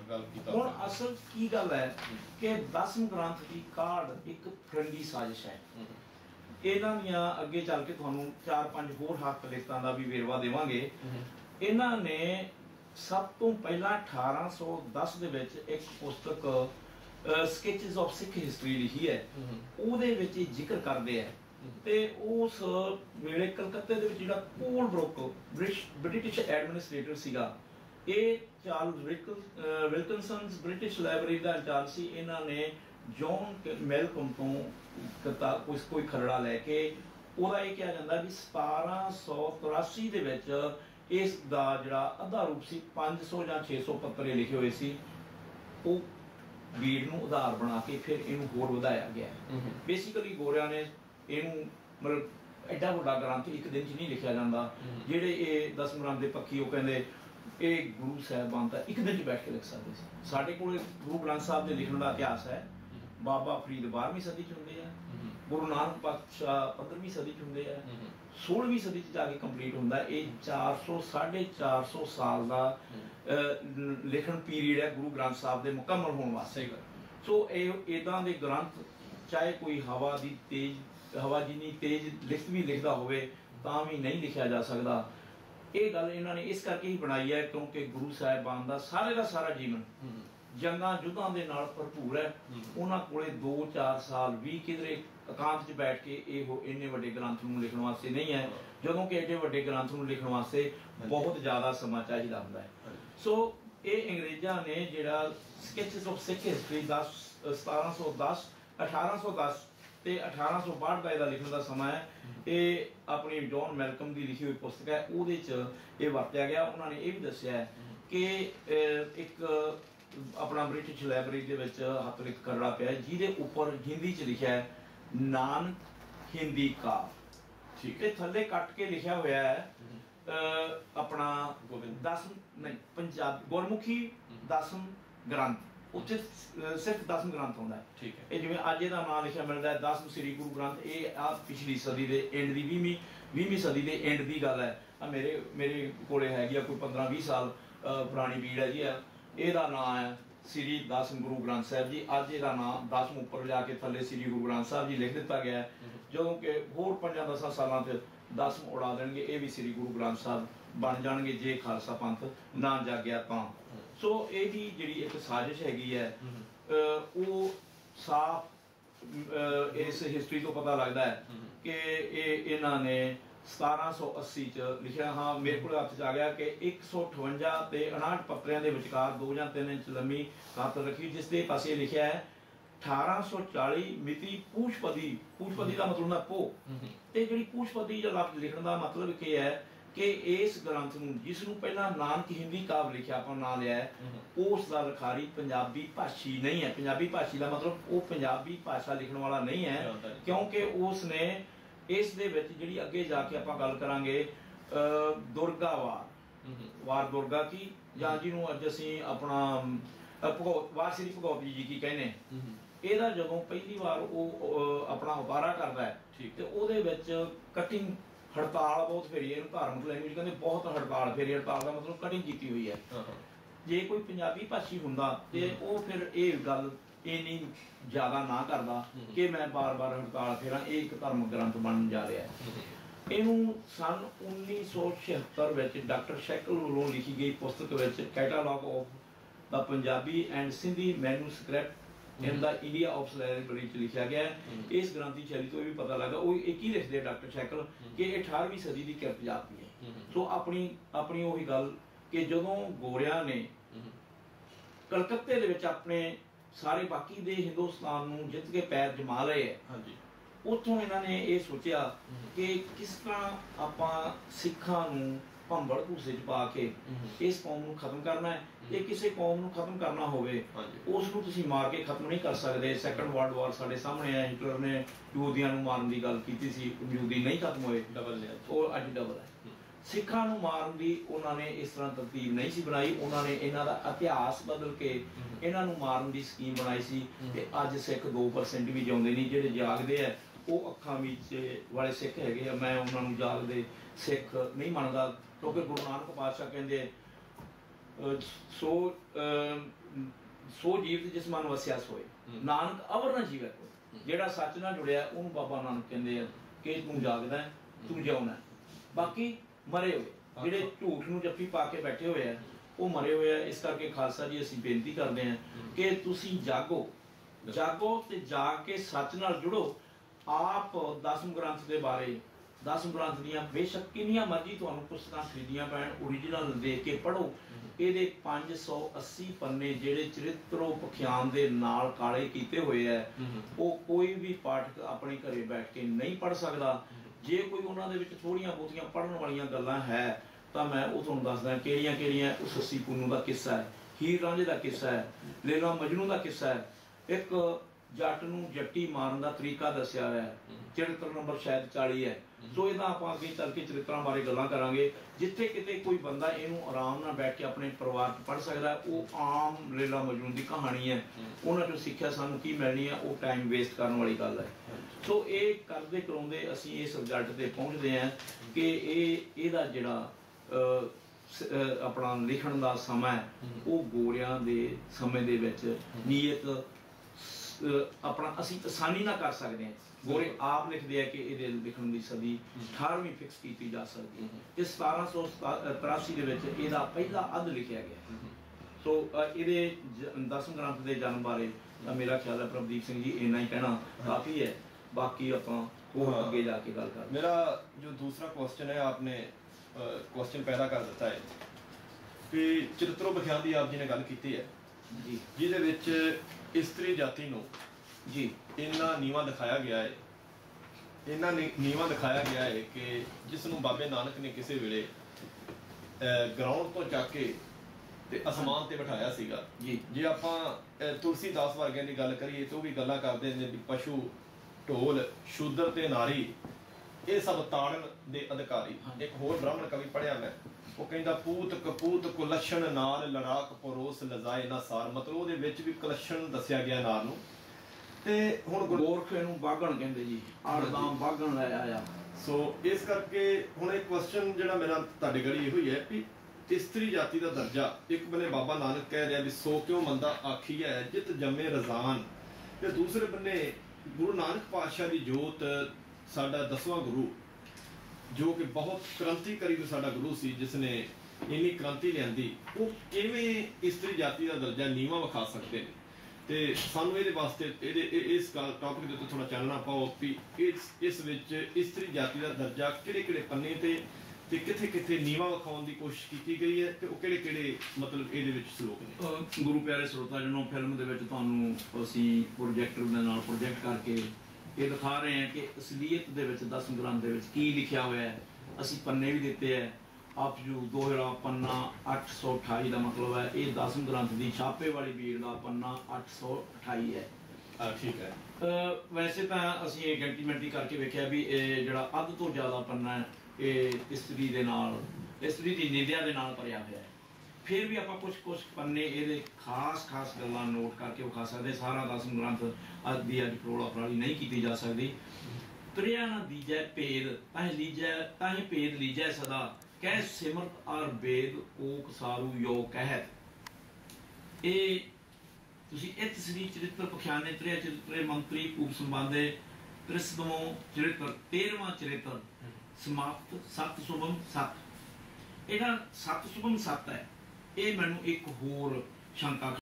हुण असल की गल है कि 10 ग्रंथ की काढ़ एक रंगी साजिश है। इन्हां दियां अगे चल के तुहानूं 4-5 होर हस्तलिखतां दा भी वेरवा देवांगे। इन्हां ने सब तो पहला 1810 दे विच एक पुस्तक स्केचेस ऑफ सिख हिस्टरी लिखी है। ਉਹਦੇ ਵਿੱਚ ਜ਼ਿਕਰ ਕਰਦੇ ਹੈ ਤੇ ਉਸ ਵੇਲੇ ਕਲਕੱਤੇ ਦੇ ਵਿੱਚ ਜਿਹੜਾ ਕੋਲਬਰੁਕ ਬ੍ਰਿਟਿਸ਼ ਐਡਮਿਨਿਸਟ੍ਰੇਟਰ ਸੀਗਾ, ਇਹ ਚਾਰਲਸ ਵਿਲਕਿਨਸਨਸ ਬ੍ਰਿਟਿਸ਼ ਲਾਇਬ੍ਰੇਰੀ ਦਾ ਇੰਚਾਰਜ ਸੀ। ਇਹਨਾਂ ਨੇ ਜੌਨ ਮੈਲਕਮ ਤੋਂ ਕੋਈ ਖਰੜਾ ਲੈ ਕੇ ਉਹਦਾ ਇਹ ਕਿਹਾ ਜਾਂਦਾ ਵੀ 1783 ਦੇ ਵਿੱਚ ਇਸ ਦਾ ਜਿਹੜਾ ਅੱਧਾ ਰੂਪ ਸੀ 500 ਜਾਂ 600 ਪੱਤਰੇ ਲਿਖੇ ਹੋਏ ਸੀ, ਉਹ ਵੀਰ ਨੂੰ ਆਧਾਰ ਬਣਾ ਕੇ ਫਿਰ ਇਹਨੂੰ ਹੋਰ ਵਧਾਇਆ ਗਿਆ। ਬੇਸਿਕਲੀ ਗੋਰਿਆਂ ਨੇ ਇਹਨੂੰ ਮਤਲਬ ਐਡਾ ਵੱਡਾ ਗ੍ਰੰਥ ਇੱਕ ਦਿਨ 'ਚ ਨਹੀਂ ਲਿਖਿਆ ਜਾਂਦਾ। ਜਿਹੜੇ ਇਹ 10 ਗ੍ਰੰਥ ਦੇ ਪੱਖੀ ਉਹ ਕਹਿੰਦੇ ਇਹ ਗੁਰੂ ਸਾਹਿਬਾਨ ਤਾਂ ਇੱਕ ਦਿਨ 'ਚ ਬੈਠ ਕੇ ਲਿਖ ਸਕਦੇ ਸੀ। ਸਾਡੇ ਕੋਲ ਗੁਰੂ ਗ੍ਰੰਥ ਸਾਹਿਬ ਦੇ ਲਿਖਣ ਦਾ ਇਤਿਹਾਸ ਹੈ। ਬਾਬਾ ਫਰੀਦ 12ਵੀਂ ਸਦੀ 'ਚ ਹੁੰਦੇ ਆ, ਗੁਰੂ ਨਾਨਕ ਪਾਤਸ਼ਾਹ 15ਵੀਂ ਸਦੀ 'ਚ ਹੁੰਦੇ ਆ, 16ਵੀਂ ਸਦੀ 'ਚ ਜਾ ਕੇ ਕੰਪਲੀਟ ਹੁੰਦਾ। ਇਹ 400-450 ਸਾਲ ਦਾ ਲਿਖਣ ਪੀਰੀਅਡ ਹੈ ਗੁਰੂ ਗ੍ਰੰਥ ਸਾਹਿਬ ਦੇ ਮੁਕੰਮਲ ਹੋਣ ਵਾਸਤੇ। ਸੋ ਇਹ ਇੱਦਾਂ ਦੇ ਗ੍ਰੰਥ ਚਾਹੇ ਕੋਈ ਹਵਾ ਜਿੰਨੀ ਤੇਜ਼ ਲਿਖਤ ਵੀ ਲਿਖਦਾ ਹੋਵੇ ਤਾਂ ਵੀ ਨਹੀਂ ਲਿਖਿਆ ਜਾ ਸਕਦਾ। ਇਹ ਗੱਲ ਇਹਨਾਂ ਨੇ ਇਸ ਕਰਕੇ ਹੀ ਬਣਾਈ ਹੈ ਕਿਉਂਕਿ ਗੁਰੂ ਸਾਹਿਬਾਨ ਦਾ ਸਾਰਾ ਜੀਵਨ ਜੰਗਾਂ ਯੁੱਧਾਂ ਦੇ ਨਾਲ ਭਰਪੂਰ ਹੈ। ਉਹਨਾਂ ਕੋਲੇ 2-4 ਸਾਲ ਵੀ ਕਿਧਰੇ ਇਕਾਂਤ 'ਚ ਬੈਠ ਕੇ ਇੰਨੇ ਵੱਡੇ ਗ੍ਰੰਥ ਨੂੰ ਲਿਖਣ ਵਾਸਤੇ ਨਹੀਂ ਹੈ, ਜਦੋਂ ਕਿ ਐਡੇ ਵੱਡੇ ਗ੍ਰੰਥ ਨੂੰ ਲਿਖਣ ਵਾਸਤੇ ਬਹੁਤ ਜ਼ਿਆਦਾ ਸਮਾਂ ਚਾਹੀਦਾ ਹੁੰਦਾ ਹੈ। ਸੋ ਇਹ ਅੰਗਰੇਜ਼ਾਂ ਨੇ ਜਿਹੜਾ ਸਕੈਚਸ ਆਫ ਸਿੱਖ ਹਿਸਟਰੀ 1710 1810 ਤੇ 1862 ਦਾ ਇਹਦਾ ਲਿਖਣ ਦਾ ਸਮਾਂ ਹੈ। ਇਹ ਆਪਣੀ ਜੌਨ ਮੈਲਕਮ ਦੀ ਲਿਖੀ ਹੋਈ ਪੁਸਤਕ ਹੈ, ਉਹਦੇ 'ਚ ਇਹ ਵਰਤਿਆ ਗਿਆ। ਉਹਨਾਂ ਨੇ ਇਹ ਵੀ ਦੱਸਿਆ ਹੈ ਕਿ ਇੱਕ ਆਪਣਾ ਬ੍ਰਿਟਿਸ਼ ਲਾਇਬ੍ਰੇਰੀ ਦੇ ਵਿੱਚ ਹੱਥ ਲਿਖ ਕਰੜਾ ਪਿਆ ਜਿਹਦੇ ਉੱਪਰ ਹਿੰਦੀ 'ਚ ਲਿਖਿਆ ਹੈ ਨਾਨਕ ਹਿੰਦੀ ਕਾਵ, ਠੀਕ ਹੈ। ਥੱਲੇ ਕੱਟ ਕੇ ਲਿਖਿਆ ਹੋਇਆ ਹੈ ਆਪਣਾ 10 ਨਹੀਂ ਪੰਜਾਬ ਗੁਰਮੁਖੀ 10 ਗ੍ਰੰਥ, ਉੱਥੇ ਸਿਰਫ 10 ਗ੍ਰੰਥ ਹੁੰਦਾ ਹੈ, ਠੀਕ ਹੈ। ਇਹ ਜਿਵੇਂ ਅੱਜ ਇਹਦਾ ਨਾਮ ਲਿਖਿਆ ਮਿਲਦਾ ਹੈ 10 ਸ੍ਰੀ ਗੁਰੂ ਗ੍ਰੰਥ, ਇਹ ਆ ਪਿਛਲੀ ਸਦੀ ਦੇ ਐਂਡ ਦੀ 20ਵੀਂ ਸਦੀ ਦੇ ਐਂਡ ਦੀ ਗੱਲ ਹੈ। ਆ ਮੇਰੇ ਕੋਲੇ ਹੈਗੀ ਆ ਕੋਈ 15-20 ਸਾਲ ਪੁਰਾਣੀ ਬੀੜ ਹੈ ਜੀ। ਇਹਦਾ ਨਾਮ ਹੈ ਸ੍ਰੀ 10 ਗੁਰੂ ਗ੍ਰੰਥ ਸਾਹਿਬ ਜੀ। ਅੱਜ ਇਹਦਾ ਨਾਮ 10 ਉੱਪਰ ਜਾ ਕੇ ਥੱਲੇ ਸ੍ਰੀ ਗੁਰੂ ਗ੍ਰੰਥ ਸਾਹਿਬ ਜੀ ਲਿਖ ਦਿੱਤਾ ਗਿਆ ਹੈ। ਜਦੋਂ ਕਿ ਹੋਰ 5-10 ਸਾਲਾਂ 'ਚ 10 ਉਡਾ ਦੇਣਗੇ, ਇਹ ਵੀ ਸ੍ਰੀ ਗੁਰੂ ਗ੍ਰੰਥ ਸਾਹਿਬ ਬਣ ਜਾਣਗੇ ਜੇ ਖਾਲਸਾ ਪੰਥ ਨਾ ਜਾਗਿਆ ਤਾਂ। ਸੋ ਇਹਦੀ ਜਿਹੜੀ ਇੱਕ ਸਾਜ਼ਿਸ਼ ਹੈਗੀ ਹੈ ਉਹ ਸਾਫ਼ ਇਸ ਹਿਸਟਰੀ ਤੋਂ ਪਤਾ ਲੱਗਦਾ ਹੈ ਕਿ ਇਹਨਾਂ ਨੇ 1780 'ਚ ਲਿਖਿਆ। ਹਾਂ, ਮੇਰੇ ਕੋਲ ਹੱਥ 'ਚ ਆ ਗਿਆ ਕਿ 158 ਤੇ 59 ਪੱਤਰਿਆਂ ਦੇ ਵਿਚਕਾਰ 2 ਜਾਂ 3 ਇੰਚ ਲੰਮੀ ਖੱਤ ਰੱਖੀ, ਜਿਸ ਦੇ ਪਾਸੇ ਲਿਖਿਆ ਹੈ 1840 ਮਿਤੀ ਪੂਸ਼ਪਦੀ ਦਾ ਮਤਲਬ ਹੁੰਦਾ ਪੋ। ਤੇ ਜਿਹੜੀ ਪੂਸ਼ਪਦੀ ਦਾ ਲਫ਼ਜ਼ ਲਿਖਣ ਦਾ ਮਤਲਬ ਕੀ ਹੈ ਕਿ ਇਸ ਗ੍ਰੰਥ ਨੂੰ ਜਿਸ ਨੂੰ ਪਹਿਲਾਂ ਨਾਨਕ ਹਿੰਦੀ ਕਾਵ ਲਿਖਿਆ ਆਪਾਂ ਨਾਂ ਲਿਆ ਹੈ, ਉਸ ਦਾ ਲਿਖਾਰੀ ਪੰਜਾਬੀ ਭਾਸ਼ੀ ਨਹੀਂ ਹੈ। ਪੰਜਾਬੀ ਭਾਸ਼ੀ ਦਾ ਮਤਲਬ ਉਹ ਪੰਜਾਬੀ ਭਾਸ਼ਾ ਲਿਖਣ ਵਾਲਾ ਨਹੀਂ ਹੈ, ਕਿਉਂਕਿ ਉਸ ਨੇ ਇਸ ਦੇ ਵਿੱਚ ਜਿਹੜੀ ਅੱਗੇ ਜਾ ਕੇ ਆਪਾਂ ਗੱਲ ਕਰਾਂਗੇ ਦੁਰਗਾ ਵਾਰ ਦੁਰਗਾ ਕੀ, ਜਾਂ ਜਿਹਨੂੰ ਅੱਜ ਅਸੀਂ ਆਪਣਾ ਵਾਰ ਸ੍ਰੀ ਭਗਵਤੀ ਜੀ ਕੀ ਕਹਿੰਦੇ, ਇਹਦਾ ਜਦੋਂ ਪਹਿਲੀ ਵਾਰ ਉਹ ਆਪਣਾ ਉਤਾਰਾ ਕਰਦਾ ਹੈ ਤੇ ਉਹਦੇ ਵਿੱਚ ਕਟਿੰਗ ਹੜਤਾਲ ਬਹੁਤ ਫੇਰੀ, ਇਹਨੂੰ ਧਾਰਮਿਕ ਲੈਂਗੁਏਜ ਕਹਿੰਦੇ, ਬਹੁਤ ਹੜਤਾਲ ਫੇਰੀ। ਹੜਤਾਲ ਦਾ ਮਤਲਬ ਕਟਿੰਗ ਕੀਤੀ ਹੋਈ ਹੈ। ਜੇ ਕੋਈ ਪੰਜਾਬੀ ਭਾਸ਼ੀ ਹੁੰਦਾ ਤੇ ਉਹ ਫਿਰ ਇਹ ਗੱਲ ਇੰਨੀ ਜ਼ਿਆਦਾ ਨਾ ਕਰਦਾ ਕਿ ਮੈਂ ਬਾਰ-ਬਾਰ ਹੜਤਾਲ ਫੇਰਾਂ। ਇਹ ਇੱਕ ਧਾਰਮਿਕ ਗ੍ਰੰਥ ਬਣਨ ਜਾ ਰਿਹਾ ਹੈ। ਇਹਨੂੰ ਸਨ 1976 ਵਿੱਚ ਡਾਕਟਰ ਸ਼ੈਕਲ ਵੱਲੋਂ ਲਿਖੀ ਗਈ ਪੁਸਤਕ ਵਿੱਚ catalogue of the Punjabi and Sindhi manuscript in the India office library 'ਚ ਲਿਖਿਆ ਗਿਆ ਹੈ। ਇਸ ਗ੍ਰੰਥ ਦੀ ਸ਼ੈਲੀ ਤੋਂ ਇਹ ਵੀ ਪਤਾ ਲੱਗਦਾ ਉਹ ਇੱਕ ਹੀ ਲਿਖਦੇ ਡਾਕਟਰ ਸ਼ੈਕਲ ਕਿ ਇਹ 18ਵੀਂ ਸਦੀ ਦੀ ਕਿਰਤ ਜਾਪਦੀ ਹੈ। ਸੋ ਆਪਣੀ ਉਹੀ ਗੱਲ ਕਿ ਜਦੋਂ ਗੋਰਿਆਂ ਨੇ ਕਲਕੱਤੇ ਦੇ ਵਿੱਚ ਆਪਣੇ ਸਾਰੇ ਬਾਕੀ ਦੇ ਹਿੰਦੁਸਤਾਨ ਨੂੰ ਜਿੱਤ ਕੇ ਪੈਰ ਜਮਾ ਲਏ ਹੈ, ਉੱਥੋਂ ਇਹਨਾਂ ਨੇ ਇਹ ਸੋਚਿਆ ਕਿ ਕਿਸ ਤਰ੍ਹਾਂ ਆਪਾਂ ਸਿੱਖਾਂ ਨੂੰ ਭੰਬਲ ਭੂਸੇ 'ਚ ਪਾ ਕੇ ਇਸ ਕੌਮ ਨੂੰ ਖਤਮ ਕਰਨਾ ਹੈ। ਜੇ ਕਿਸੇ ਕੌਮ ਨੂੰ ਖਤਮ ਕਰਨਾ ਹੋਵੇ ਉਸ ਨੂੰ ਤੁਸੀਂ ਮਾਰ ਕੇ ਖਤਮ ਨਹੀਂ ਕਰ ਸਕਦੇ। ਸੈਕੰਡ ਵਰਲਡ ਵਾਰ ਸਾਡੇ ਸਾਹਮਣੇ ਆਇਆ, ਹਿਟਲਰ ਨੇ ਯਹੂਦੀਆਂ ਨੂੰ ਮਾਰਨ ਦੀ ਗੱਲ ਕੀਤੀ ਸੀ, ਯਹੂਦੀ ਨਹੀਂ ਖਤਮ ਹੋਏ, ਉਹ ਅੱਜ ਡਬਲ ਹੈ। ਸਿੱਖਾਂ ਨੂੰ ਮਾਰਨ ਦੀ ਉਹਨਾਂ ਨੇ ਇਸ ਤਰ੍ਹਾਂ ਤਰਤੀਬ ਨਹੀਂ ਸੀ ਬਣਾਈ, ਉਹਨਾਂ ਨੇ ਇਹਨਾਂ ਦਾ ਇਤਿਹਾਸ ਬਦਲ ਕੇ ਇਹਨਾਂ ਨੂੰ ਮਾਰਨ ਦੀ ਸਕੀਮ ਬਣਾਈ ਸੀ। ਤੇ ਅੱਜ ਸਿੱਖ 2% ਵੀ ਜਿਉਂਦੇ ਨਹੀਂ, ਜਿਹੜੇ ਜਾਗਦੇ ਆ ਉਹ ਅੱਖਾਂ ਵਿੱਚ ਵਾਲੇ ਸਿੱਖ ਹੈਗੇ ਆ। ਮੈਂ ਉਹਨਾਂ ਨੂੰ ਜਾਗਦੇ ਸਿੱਖ ਨਹੀਂ ਮੰਨਦਾ, ਕਿਉਂਕਿ ਗੁਰੂ ਨਾਨਕ ਪਾਤਸ਼ਾਹ ਕਹਿੰਦੇ सो सो जीवत जिस मन वसिया सोए, नानक अवर ना जीवे कोई। जेड़ा सच नाल जुड़िया उन्होंने बाबा नानक कहते हैं कि तू जागदा है, तू जिउंदा है, बाकी मरे हुए ਜਿਹੜੇ ਝੂਠ ਨੂੰ ਜੱਫੀ ਪਾ ਕੇ ਬੈਠੇ ਹੋਏ ਆ ਉਹ ਮਰੇ ਹੋਏ ਆ। ਇਸ ਕਰਕੇ ਖਾਲਸਾ ਜੀ ਅਸੀਂ ਬੇਨਤੀ ਕਰਦੇ ਹਾਂ ਕਿ ਤੁਸੀਂ ਜਾਗੋ, ਜਾਗੋ ਤੇ ਜਾਗ ਕੇ ਸੱਚ ਨਾਲ ਜੁੜੋ। ਆਪ ਦਸਮ ਗ੍ਰੰਥ ਦੇ ਬਾਰੇ, ਦਸਮ ਗ੍ਰੰਥ ਦੀਆਂ ਬੇਸ਼ੱਕ ਕਿੰਨੀਆਂ ਮਰਜ਼ੀ ਤੁਹਾਨੂੰ ਪੁਸਤਕਾਂ ਖਰੀਦੀਆਂ ਪੈਣ, ਓਰੀਜਨਲ ਦੇਖ ਕੇ ਪੜ੍ਹੋ। ਇਹਦੇ 580 ਪੰਨੇ ਜਿਹੜੇ ਚਰਿੱਤਰੋ ਪਖਿਆਨ ਦੇ ਨਾਲ ਕਾਲੇ ਕੀਤੇ ਹੋਏ ਆ, ਉਹ ਕੋਈ ਵੀ ਪਾਠਕ ਆਪਣੇ ਘਰੇ ਬੈਠ ਕੇ ਨਹੀਂ ਪੜ੍ਹ ਸਕਦਾ। ਜੇ ਕੋਈ ਉਹਨਾਂ ਦੇ ਵਿੱਚ ਥੋੜ੍ਹੀਆਂ ਬਹੁਤੀਆਂ ਪੜ੍ਹਨ ਵਾਲੀਆਂ ਗੱਲਾਂ ਹੈ ਤਾਂ ਮੈਂ ਉਹ ਤੁਹਾਨੂੰ ਦੱਸਦਾ ਕਿਹੜੀਆਂ ਕਿਹੜੀਆਂ। ਉਹ ਸੱਸੀ ਪੁੰਨੂ ਦਾ ਕਿੱਸਾ ਹੈ, ਹੀਰ ਰਾਂਝੇ ਦਾ ਕਿੱਸਾ ਹੈ, ਲੇਲਾ ਮਜਨੂ ਦਾ ਕਿੱਸਾ ਹੈ, ਇੱਕ ਜੱਟ ਨੂੰ ਜੱਟੀ ਮਾਰਨ ਦਾ ਤਰੀਕਾ ਦੱਸਿਆ ਹੋਇਆ ਹੈ, ਚਰਿੱਤਰ ਨੰਬਰ ਸ਼ਾਇਦ 40 ਹੈ। ਸੋ ਇਹਦਾ ਆਪਾਂ ਅੱਗੇ ਚੱਲ ਕੇ ਚਰਿੱਤਰਾਂ ਬਾਰੇ ਗੱਲਾਂ ਕਰਾਂਗੇ। ਜਿੱਥੇ ਕਿਤੇ ਕੋਈ ਬੰਦਾ ਇਹਨੂੰ ਆਰਾਮ ਨਾਲ ਬੈਠ ਕੇ ਆਪਣੇ ਪਰਿਵਾਰ 'ਚ ਪੜ੍ਹ ਸਕਦਾ, ਉਹ ਆਮ ਲੇਲਾ ਮਜਨੂ ਦੀ ਕਹਾਣੀ ਹੈ। ਉਹਨਾਂ 'ਚੋਂ ਸਿੱਖਿਆ ਸਾਨੂੰ ਕੀ ਮਿਲਣੀ ਹੈ, ਉਹ ਟਾਈਮ ਵੇਸਟ ਕਰਨ ਵਾਲੀ ਗੱਲ ਹੈ। ਸੋ ਇਹ ਕਰਦੇ ਕਰਾਉਂਦੇ ਅਸੀਂ ਇਸ ਰਿਜ਼ਲਟ ਤੇ ਪਹੁੰਚਦੇ ਹਾਂ ਕਿ ਇਹਦਾ ਜਿਹੜਾ ਆਪਣਾ ਲਿਖਣ ਦਾ ਸਮਾਂ ਹੈ ਉਹ ਗੋਰਿਆਂ ਦੇ ਸਮੇਂ ਦੇ ਵਿੱਚ ਨੀਅਤ ਆਪਣਾ ਅਸੀਂ ਆਸਾਨੀ ਨਾਲ ਕਰ ਸਕਦੇ ਹਾਂ। ਗੋਰੇ ਆਪ ਲਿਖਦੇ ਆ ਕਿ ਇਹਦੇ ਲਿਖਣ ਦੀ ਸਦੀ 18ਵੀਂ ਫਿਕਸ ਕੀਤੀ ਜਾ ਸਕਦੀ ਹੈ। ਇਹ 1783 ਦੇ ਵਿੱਚ ਇਹਦਾ ਪਹਿਲਾ ਅੱਧ ਲਿਖਿਆ ਗਿਆ। ਸੋ ਇਹਦੇ ਦਸਮ ਗ੍ਰੰਥ ਦੇ ਜਨਮ ਬਾਰੇ ਤਾਂ ਮੇਰਾ ਖਿਆਲ ਹੈ ਪ੍ਰਭਦੀਪ ਸਿੰਘ ਜੀ ਇੰਨਾ ਹੀ ਕਹਿਣਾ ਕਾਫੀ ਹੈ। ਬਾਕੀ ਆਪਾਂ ਹੋਰ ਅੱਗੇ ਜਾ ਕੇ ਗੱਲ ਕਰਾਂਗੇ। मेरा जो दूसरा क्वेश्चन है, आपने क्वेश्चन पैदा कर दिता है कि ਚਰਿੱਤਰੋ ਵਿਖਿਆਨ ਦੀ ਆਪ ਜੀ ਨੇ ਗੱਲ ਕੀਤੀ ਹੈ ਜੀ, ਜਿਹਦੇ ਵਿੱਚ ਇਸਤਰੀ ਜਾਤੀ ਨੂੰ ਜੀ ਇੰਨਾ ਨੀਵਾਂ ਦਿਖਾਇਆ ਗਿਆ ਹੈ, ਇੰਨਾ ਨੀਵਾਂ ਦਿਖਾਇਆ ਗਿਆ ਹੈ ਕਿ ਜਿਸ ਨੂੰ ਬਾਬੇ ਨਾਨਕ ਨੇ ਕਿਸੇ ਵੇਲੇ ਗਰਾਊਂਡ ਤੋਂ ਚੱਕ ਕੇ ਤੇ ਅਸਮਾਨ ਤੇ ਬਿਠਾਇਆ ਸੀਗਾ ਜੀ। ਜੇ ਆਪਾਂ ਤੁਲਸੀਦਾਸ ਵਰਗਿਆਂ ਦੀ ਗੱਲ ਕਰੀਏ ਤਾਂ ਉਹ ਵੀ ਗੱਲਾਂ ਕਰਦੇ ਨੇ ਵੀ ਪਸ਼ੂ, ਢੋਲ, ਸ਼ੂਦਰ ਤੇ ਨਾਰੀ ਇਹ ਸਭ ਤਾੜਨ ਦੇ ਅਧਿਕਾਰੀ। ਇੱਕ ਹੋਰ ਬ੍ਰਾਹਮਣ ਕਵੀ ਪੜ੍ਹਿਆ ਮੈਂ, ਉਹ ਕਹਿੰਦਾ ਪੂਤ ਕਪੂਤ ਕੁਲੱਛਣ ਨਾਲ ਲੜਾਕ ਪਰੋਸ ਲਜਾਏ ਨਾ ਸਾਰ। ਮਤਲਬ ਉਹਦੇ ਵਿੱਚ ਵੀ ਕੁਲੱਛਣ ਦੱਸਿਆ ਗਿਆ ਨਾਰ ਨੂੰ। ਤੇ ਹੁਣ ਗੋਰਖੇ ਨੂੰ ਬਾਗਣ ਕਹਿੰਦੇ ਜੀ, ਆੜਦਾਮ ਬਾਗਣ ਲੈ ਆਇਆ। ਸੋ ਇਸ ਕਰਕੇ ਹੁਣ ਇਹ ਕੁਐਸਚਨ ਜਿਹੜਾ ਮੇਰਾ ਤੁਹਾਡੇ ਗੜੀ ਇਹੋ ਹੀ ਹੈ ਵੀ ਇਸਤਰੀ ਜਾਤੀ ਦਾ ਦਰਜਾ, ਇੱਕ ਬੰਨੇ ਬਾਬਾ ਨਾਨਕ ਕਹਿ ਰਿਹਾ ਵੀ ਸੋ ਕਿਉਂ ਮੰਦਾ ਆਖੀ ਹੈ ਜਿਤ ਜੰਮੇ ਰਜ਼ਾਨ, ਤੇ ਦੂਸਰੇ ਬੰਨੇ ਗੁਰੂ ਨਾਨਕ ਪਾਤਸ਼ਾਹ ਦੀ ਜੋਤ, ਸਾਡਾ 10ਵਾਂ ਗੁਰੂ, ਜੋ ਕਿ ਬਹੁਤ ਕ੍ਰਾਂਤੀਕਾਰੀ ਸਾਡਾ ਗੁਰੂ ਸੀ, ਜਿਸ ਨੇ ਇੰਨੀ ਕ੍ਰਾਂਤੀ ਲਿਆਂਦੀ, ਉਹ ਕਿਵੇਂ ਇਸਤਰੀ ਜਾਤੀ ਦਾ ਦਰਜਾ ਨੀਵਾਂ ਵਿਖਾ ਸਕਦੇ ਨੇ। ਤੇ ਸਾਨੂੰ ਇਹਦੇ ਵਾਸਤੇ ਇਸ ਟੌਪਿਕ ਦੇ ਉੱਤੇ ਥੋੜਾ ਚਾਨਣਾ ਪਾਓ ਵੀ ਇਸ ਵਿੱਚ ਇਸਤਰੀ ਜਾਤੀ ਦਾ ਦਰਜਾ ਕਿਹੜੇ ਕਿਹੜੇ ਪੰਨੇ ਤੇ ਕਿੱਥੇ ਕਿੱਥੇ ਨੀਵਾਂ ਵਿਖਾਉਣ ਦੀ ਕੋਸ਼ਿਸ਼ ਕੀਤੀ ਗਈ ਹੈ, ਤੇ ਉਹ ਕਿਹੜੇ ਕਿਹੜੇ ਮਤਲਬ ਇਹਦੇ ਵਿੱਚ ਸ਼ਲੋਕ ਨੇ। ਗੁਰੂ ਪਿਆਰੇ ਸਰੋਤਾ ਜਨੋਂ, ਫਿਲਮ ਦੇ ਵਿੱਚ ਤੁਹਾਨੂੰ ਅਸੀਂ ਪ੍ਰੋਜੈਕਟਰ ਦੇ ਨਾਲ ਪ੍ਰੋਜੈਕਟ ਕਰਕੇ ਇਹ ਦਿਖਾ ਰਹੇ ਹਾਂ ਕਿ ਅਸਲੀਅਤ ਦੇ ਵਿੱਚ ਦਸਮ ਗ੍ਰੰਥ ਦੇ ਵਿੱਚ ਕੀ ਲਿਖਿਆ ਹੋਇਆ ਹੈ। ਅਸੀਂ ਪੰਨੇ ਵੀ ਦਿੱਤੇ ਹੈ ਆਪ ਜੂ, ਦੋਹਰਾ ਪੰਨਾ 828 ਦਾ ਮਤਲਬ ਹੈ ਇਹ ਦਸਮ ਗ੍ਰੰਥ ਦੀ ਛਾਪੇ ਵਾਲੀ ਬੀੜ ਦਾ ਪੰਨਾ 828 ਹੈ। ਠੀਕ ਹੈ। ਵੈਸੇ ਤਾਂ ਅਸੀਂ ਇਹ ਗੈਂਟੀਮੈਂਟਰੀ ਕਰਕੇ ਵੇਖਿਆ ਵੀ ਇਹ ਜਿਹੜਾ ਅੱਧ ਤੋਂ ਜ਼ਿਆਦਾ ਪੰਨਾ ਹੈ ਇਹ ਇਸਤਰੀ ਦੇ ਨਾਲ, ਇਸਤਰੀ ਦੀ ਨਿੰਦਿਆ ਦੇ ਨਾਲ ਭਰਿਆ ਹੋਇਆ ਹੈ। ਫਿਰ ਵੀ ਆਪਾਂ ਕੁਝ ਪੰਨੇ ਇਹਦੇ ਖਾਸ ਗੱਲਾਂ ਨੋਟ ਕਰਕੇ ਵਿਖਾ ਸਕਦੇ। ਸਾਰਾ ਦਸਮ ਗ੍ਰੰਥ ਅੱਜ ਫਰੋਲਾ ਫਰਾਲੀ ਨਹੀਂ ਕੀਤੀ ਜਾ ਸਕਦੀ। ਤੁਰਿਆ ਨਾ ਦੀਜੈ ਭੇਦ ਤਾਹੀਂ ਭੇਦ ਲੀਜੈ ਸਦਾ, ਕਹਿ ਸਿਮਰਤ ਆਰ ਵੇਦ ਓਕ ਸਾਰੂ ਯੋ ਕਹਿਤ। ਇਹ ਤੁਸੀਂ ਇਤ ਸ੍ਰੀ ਚਰਿੱਤਰ ਪਖਿਆਨੇ ਤ੍ਰਿਆ ਚਰਿਤਰੇ ਮੰਤਰੀ ਕੂਪ ਸੰਬੰਧੇ ਤ੍ਰਿਸਦਮੋ ਚਰਿੱਤਰ 13ਵਾਂ ਚਰਿੱਤਰ ਸਮਾਪਤ ਸਤ ਸੁਭਮ ਸਤ। ਇਹਦਾ ਸਤ ਸੁਭਮ ਸਤ ਹੈ। ਇਹ ਮੈਨੂੰ ਇੱਕ ਹੋਰ ਸ਼ੰਕਾ